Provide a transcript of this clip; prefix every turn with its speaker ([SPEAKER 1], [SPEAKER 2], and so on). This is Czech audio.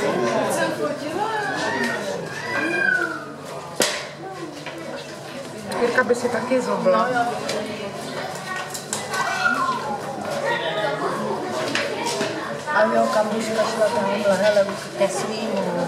[SPEAKER 1] Jirka by si taky zobla.
[SPEAKER 2] No, jo. A jo, kamuška šla tamhle, hele, ke svýmu.